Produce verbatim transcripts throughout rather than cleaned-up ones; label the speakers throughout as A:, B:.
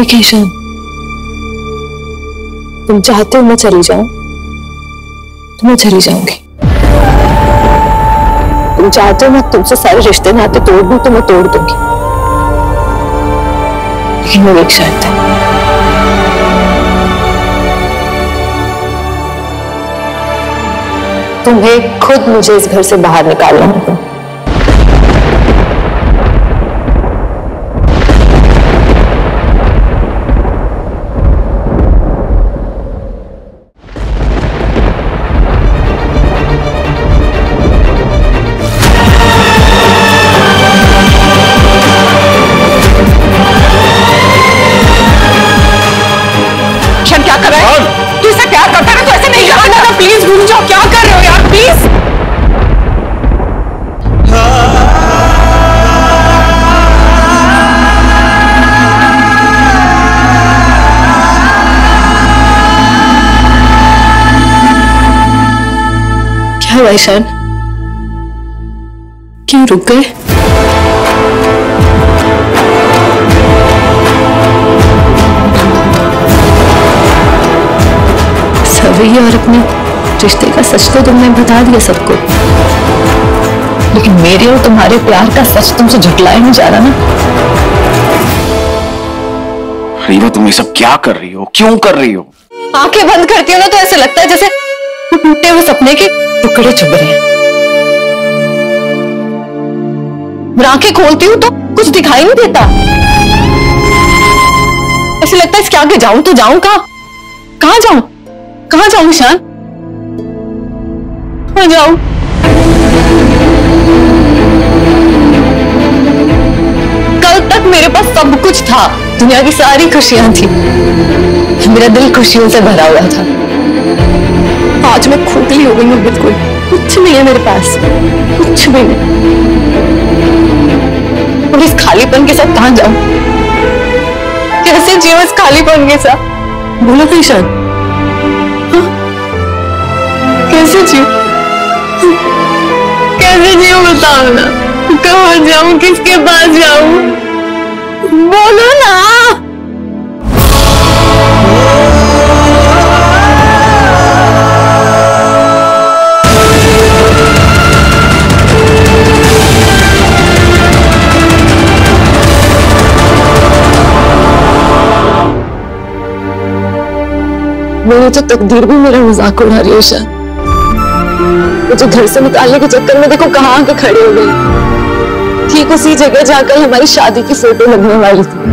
A: ठीक है ईशान, तुम चाहते हो मैं चली जाऊं तो मैं चली जाऊंगी। तुम चाहते हो मैं तुमसे सारे रिश्ते नाते तोड़ दूं तो मैं तोड़ दूंगी, लेकिन मेरी एक शर्त है। तुम्हें खुद मुझे इस घर से बाहर निकालना होगा।
B: क्या कर रहे हो? तू इससे प्यार करता है तो ऐसे नहीं करना था। प्लीज भूल जाओ। क्या कर रहे हो यार, प्लीज।
A: क्या हुआ ईशान, क्यों रुक गए? सवैया और अपने रिश्ते का सच तो तुमने बता दिया सबको, लेकिन मेरे और तुम्हारे प्यार का सच तुमसे झुठलाया नहीं जा रहा ना।
C: रीवा, तुम ये सब क्या कर रही हो? क्यों कर रही हो?
A: आंखें बंद करती हो ना तो ऐसे लगता है जैसे टूटे हुए सपने के टुकड़े चुभ रहे हैं। और आंखें खोलती हूँ तो कुछ दिखाई नहीं देता। ऐसे लगता है इसके आगे जाऊं तो जाऊं कहां? कहां जाऊं? कहां जाऊं ईशान? कहां जाऊं? कल तक मेरे पास सब कुछ था, दुनिया की सारी खुशियां थी, मेरा दिल खुशियों से भरा हुआ था। आज मैं खोखली हो गई हूँ, बिल्कुल कुछ नहीं है मेरे पास, कुछ भी नहीं। और इस खालीपन के साथ कहां जाऊं? कैसे जीऊं इस खालीपन के साथ? बोलो तो ईशान, कैसे जीऊं? कैसे जीऊं बताओ ना। कहाँ जाऊं, किसके पास जाऊं? बोलो ना। मेरी तो तकदीर भी मेरा मजाक उड़ा रही है ईशान। मुझे घर से निकालने के चक्कर में देखो कहाँ आके खड़े हो गई। ठीक उसी जगह जाकर हमारी शादी की फोटो लगने वाली थी।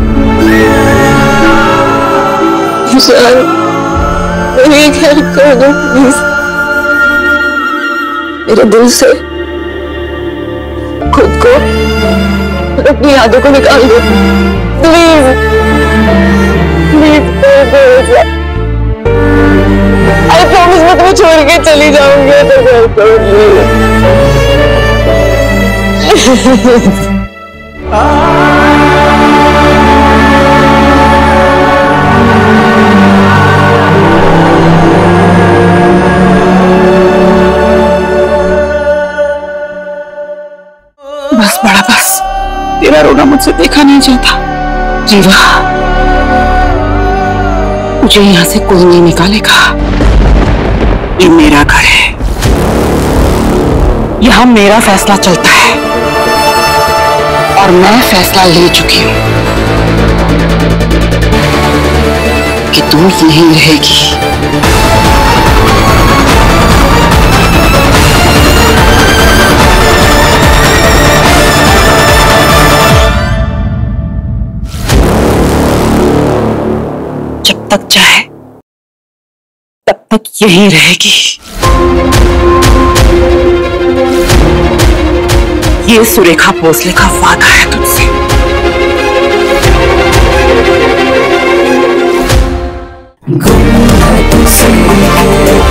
A: ईशान, मेरी एक हेल्प कर दो प्लीज। मेरे दिल से खुद को और अपनी यादों को निकाल दो प्लीज। प्लीज कर दो। आई प्रॉमिस मैं तुम्हें छोड़ के चली जाऊंगी तो घर पर।
B: बस बड़ा बस, तेरा रोना मुझसे देखा नहीं जाता। रीवा, मुझे यहाँ से कोई नहीं निकालेगा। ये मेरा घर है, यहाँ मेरा फैसला चलता है और मैं फैसला ले चुकी हूँ कि तू यहीं रहेगी। जब तक चाहे तब तक यहीं रहेगी। ये सुरेखा भोसले का वादा है तुझसे। गुम है तुझसे